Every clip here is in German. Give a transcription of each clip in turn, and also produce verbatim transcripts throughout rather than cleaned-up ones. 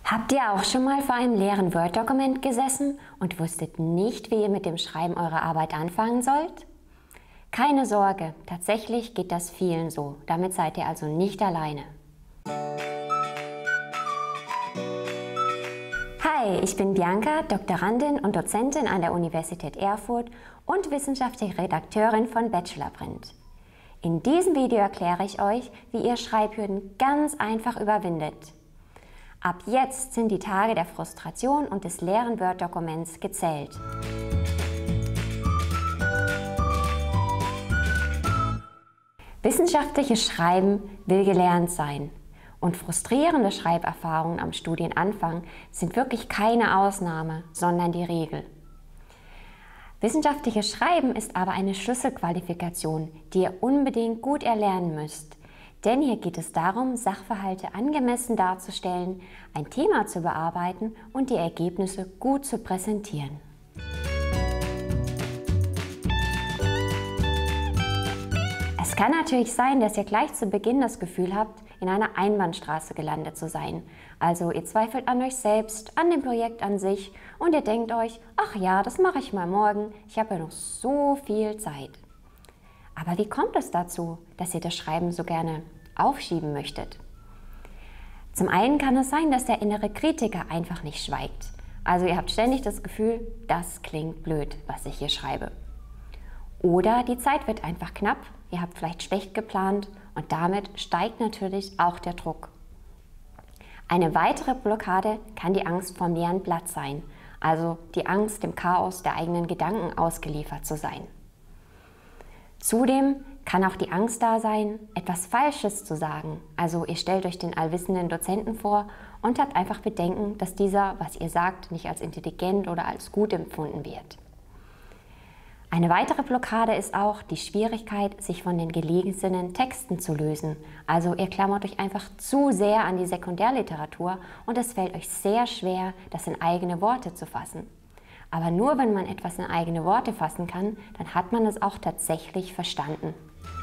Habt ihr auch schon mal vor einem leeren Word-Dokument gesessen und wusstet nicht, wie ihr mit dem Schreiben eurer Arbeit anfangen sollt? Keine Sorge, tatsächlich geht das vielen so. Damit seid ihr also nicht alleine. Hi, ich bin Bianca, Doktorandin und Dozentin an der Universität Erfurt und wissenschaftliche Redakteurin von Bachelorprint. In diesem Video erkläre ich euch, wie ihr Schreibhürden ganz einfach überwindet. Ab jetzt sind die Tage der Frustration und des leeren Word-Dokuments gezählt. Wissenschaftliches Schreiben will gelernt sein. Und frustrierende Schreiberfahrungen am Studienanfang sind wirklich keine Ausnahme, sondern die Regel. Wissenschaftliches Schreiben ist aber eine Schlüsselqualifikation, die ihr unbedingt gut erlernen müsst. Denn hier geht es darum, Sachverhalte angemessen darzustellen, ein Thema zu bearbeiten und die Ergebnisse gut zu präsentieren. Es kann natürlich sein, dass ihr gleich zu Beginn das Gefühl habt, in einer Einbahnstraße gelandet zu sein. Also ihr zweifelt an euch selbst, an dem Projekt an sich und ihr denkt euch, ach ja, das mache ich mal morgen, ich habe ja noch so viel Zeit. Aber wie kommt es dazu, dass ihr das Schreiben so gerne aufschieben möchtet? Zum einen kann es sein, dass der innere Kritiker einfach nicht schweigt. Also ihr habt ständig das Gefühl, das klingt blöd, was ich hier schreibe. Oder die Zeit wird einfach knapp, ihr habt vielleicht schlecht geplant und damit steigt natürlich auch der Druck. Eine weitere Blockade kann die Angst vorm leeren Blatt sein, also die Angst, dem Chaos der eigenen Gedanken ausgeliefert zu sein. Zudem kann auch die Angst da sein, etwas Falsches zu sagen. Also ihr stellt euch den allwissenden Dozenten vor und habt einfach Bedenken, dass dieser, was ihr sagt, nicht als intelligent oder als gut empfunden wird. Eine weitere Blockade ist auch die Schwierigkeit, sich von den gelesenen Texten zu lösen. Also ihr klammert euch einfach zu sehr an die Sekundärliteratur und es fällt euch sehr schwer, das in eigene Worte zu fassen. Aber nur wenn man etwas in eigene Worte fassen kann, dann hat man es auch tatsächlich verstanden.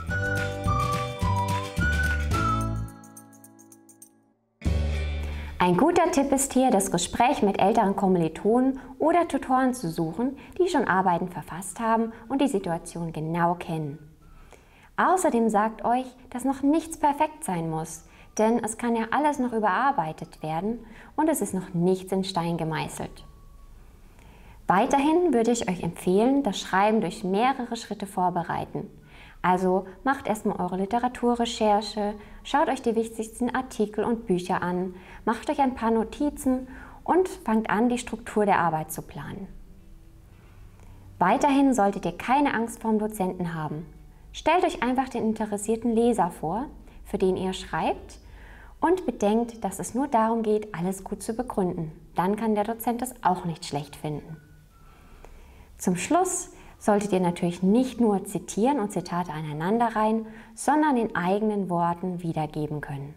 Ein guter Tipp ist hier, das Gespräch mit älteren Kommilitonen oder Tutoren zu suchen, die schon Arbeiten verfasst haben und die Situation genau kennen. Außerdem sagt euch, dass noch nichts perfekt sein muss, denn es kann ja alles noch überarbeitet werden und es ist noch nichts in Stein gemeißelt. Weiterhin würde ich euch empfehlen, das Schreiben durch mehrere Schritte vorbereiten. Also macht erstmal eure Literaturrecherche, schaut euch die wichtigsten Artikel und Bücher an, macht euch ein paar Notizen und fangt an, die Struktur der Arbeit zu planen. Weiterhin solltet ihr keine Angst vor dem Dozenten haben. Stellt euch einfach den interessierten Leser vor, für den ihr schreibt, und bedenkt, dass es nur darum geht, alles gut zu begründen. Dann kann der Dozent es auch nicht schlecht finden. Zum Schluss solltet ihr natürlich nicht nur zitieren und Zitate aneinanderreihen, sondern in eigenen Worten wiedergeben können.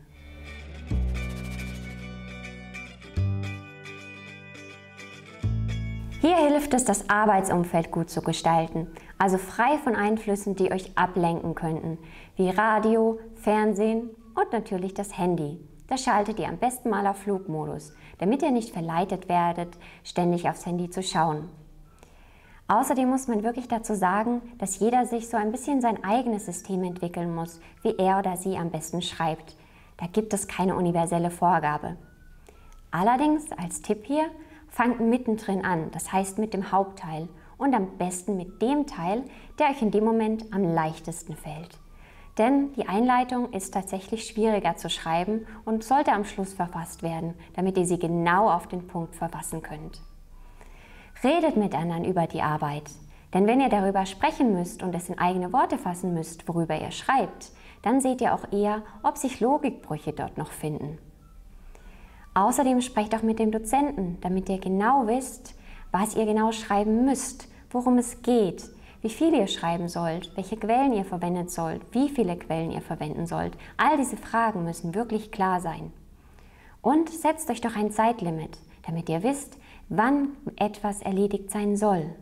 Hier hilft es, das Arbeitsumfeld gut zu gestalten, also frei von Einflüssen, die euch ablenken könnten, wie Radio, Fernsehen und natürlich das Handy. Das schaltet ihr am besten mal auf Flugmodus, damit ihr nicht verleitet werdet, ständig aufs Handy zu schauen. Außerdem muss man wirklich dazu sagen, dass jeder sich so ein bisschen sein eigenes System entwickeln muss, wie er oder sie am besten schreibt. Da gibt es keine universelle Vorgabe. Allerdings, als Tipp hier, fangt mittendrin an, das heißt mit dem Hauptteil und am besten mit dem Teil, der euch in dem Moment am leichtesten fällt. Denn die Einleitung ist tatsächlich schwieriger zu schreiben und sollte am Schluss verfasst werden, damit ihr sie genau auf den Punkt verfassen könnt. Redet mit anderen über die Arbeit, denn wenn ihr darüber sprechen müsst und es in eigene Worte fassen müsst, worüber ihr schreibt, dann seht ihr auch eher, ob sich Logikbrüche dort noch finden. Außerdem sprecht auch mit dem Dozenten, damit ihr genau wisst, was ihr genau schreiben müsst, worum es geht, wie viel ihr schreiben sollt, welche Quellen ihr verwenden sollt, wie viele Quellen ihr verwenden sollt. All diese Fragen müssen wirklich klar sein. Und setzt euch doch ein Zeitlimit, damit ihr wisst, wann etwas erledigt sein soll.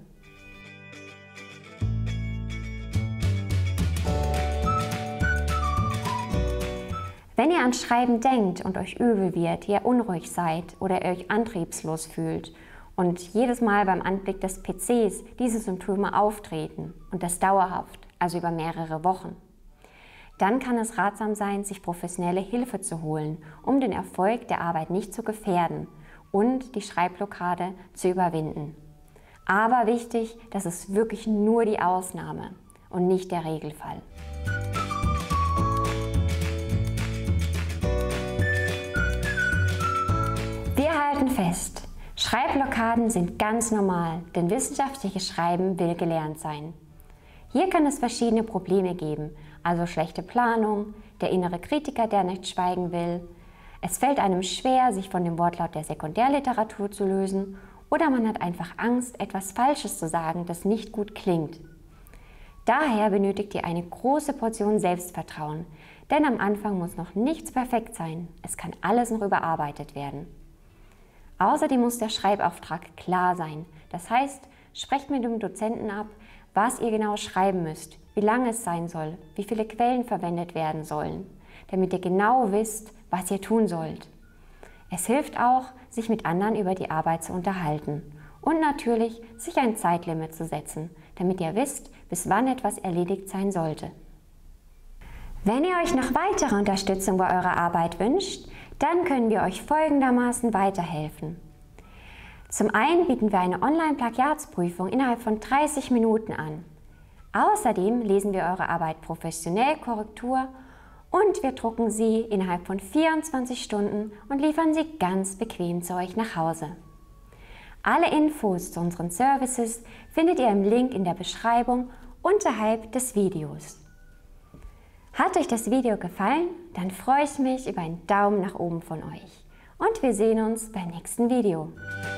Wenn ihr ihr ans Schreiben denkt und euch übel wird, ihr unruhig seid oder ihr euch antriebslos fühlt und jedes Mal beim Anblick des P Cs diese Symptome auftreten und das dauerhaft, also über mehrere Wochen, dann kann es ratsam sein, sich professionelle Hilfe zu holen, um den Erfolg der Arbeit nicht zu gefährden und die Schreibblockade zu überwinden. Aber wichtig, das ist wirklich nur die Ausnahme und nicht der Regelfall. Wir halten fest, Schreibblockaden sind ganz normal, denn wissenschaftliches Schreiben will gelernt sein. Hier kann es verschiedene Probleme geben, also schlechte Planung, der innere Kritiker, der nicht schweigen will. Es fällt einem schwer, sich von dem Wortlaut der Sekundärliteratur zu lösen, oder man hat einfach Angst, etwas Falsches zu sagen, das nicht gut klingt. Daher benötigt ihr eine große Portion Selbstvertrauen, denn am Anfang muss noch nichts perfekt sein, es kann alles noch überarbeitet werden. Außerdem muss der Schreibauftrag klar sein, das heißt, sprecht mit dem Dozenten ab, was ihr genau schreiben müsst, wie lange es sein soll, wie viele Quellen verwendet werden sollen, damit ihr genau wisst, was ihr tun sollt. Es hilft auch, sich mit anderen über die Arbeit zu unterhalten und natürlich, sich ein Zeitlimit zu setzen, damit ihr wisst, bis wann etwas erledigt sein sollte. Wenn ihr euch noch weitere Unterstützung bei eurer Arbeit wünscht, dann können wir euch folgendermaßen weiterhelfen. Zum einen bieten wir eine Online-Plagiatsprüfung innerhalb von dreißig Minuten an. Außerdem lesen wir eure Arbeit professionell Korrektur und wir drucken sie innerhalb von vierundzwanzig Stunden und liefern sie ganz bequem zu euch nach Hause. Alle Infos zu unseren Services findet ihr im Link in der Beschreibung unterhalb des Videos. Hat euch das Video gefallen? Dann freue ich mich über einen Daumen nach oben von euch. Und wir sehen uns beim nächsten Video.